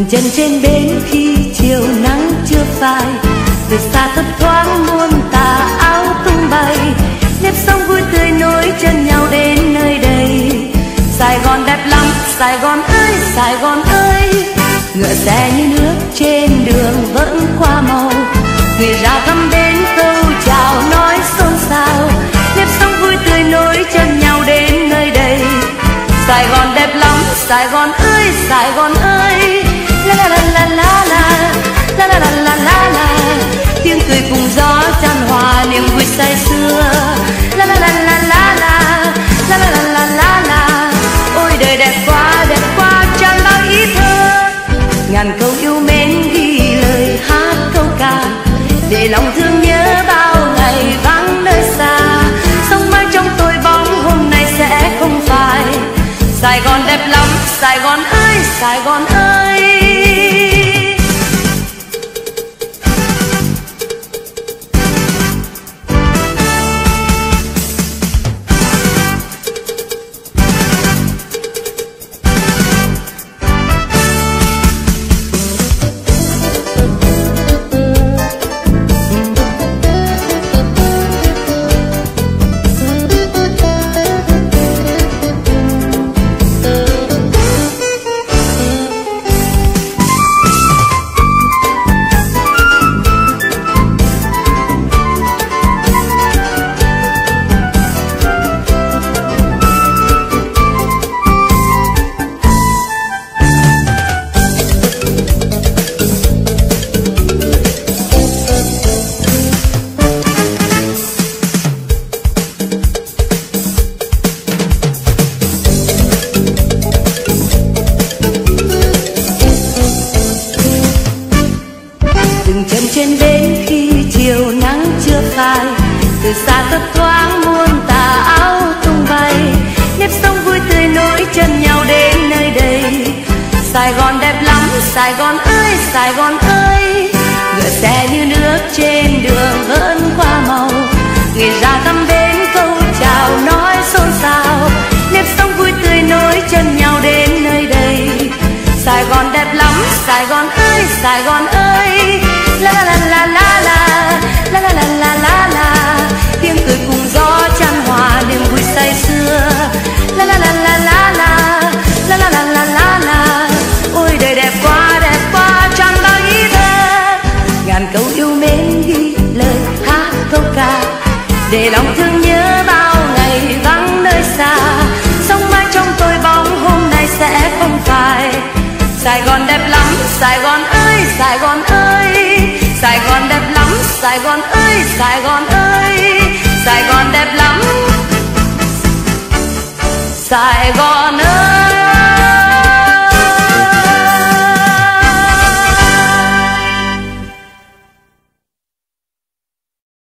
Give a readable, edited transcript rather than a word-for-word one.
chân trên bến khi chiều nắng chưa phai, từ xa thấp thoáng muôn tà áo tung bay, nếp sống vui tươi nối chân nhau đến nơi đây. Sài Gòn đẹp lắm, Sài Gòn ơi, Sài Gòn ơi, ngựa xe như nước trên đường vẫn qua màu, người ra thăm đến câu chào nói xôn xao, nếp sống vui tươi nối chân nhau đến nơi đây. Sài Gòn đẹp lắm, Sài Gòn ơi, Sài Gòn ơi, la la la la la la la la la la la, tiếng cười cùng gió chan hòa niềm vui say sưa, la la la la la la la la la la la la. Ôi đời đẹp quá tràn bao ý thơ, ngàn câu yêu mến ghi lời hát câu ca, để lòng thương nhớ bao ngày vắng nơi xa, sống mãi trong tôi bóng hôm nay sẽ không phai. Sài Gòn đẹp lắm, Sài Gòn ơi, Sài Gòn ơi. Chân trên bến khi chiều nắng chưa phai, từ xa thấp thoáng muôn tà áo tung bay, nếp sống vui tươi nối chân nhau đến nơi đây. Sài Gòn đẹp lắm, Sài Gòn ơi, Sài Gòn ơi, ngựa xe như nước trên đường vẫn qua màu, người ra thăm bến câu chào nói xôn xao, nếp sống vui tươi nối chân nhau đến nơi đây. Sài Gòn đẹp lắm, Sài Gòn ơi, Sài Gòn ơi, la la la la la la la la la la la, tiếng cười cùng gió chan hòa niềm vui say sưa, la la la la la la la la la la la la. Ôi đời đẹp quá tràn bao ý thơ, ngàn câu yêu mến ghi lời hát câu ca, để lòng thương nhớ bao ngày vắng nơi xa, sống mãi trong tôi bóng hôm nay sẽ không phai. Sài Gòn đẹp lắm, Sài Gòn ơi, Sài Gòn ơi, Sài Gòn đẹp lắm, Sài Gòn ơi, Sài Gòn ơi, Sài Gòn đẹp lắm, Sài Gòn ơi.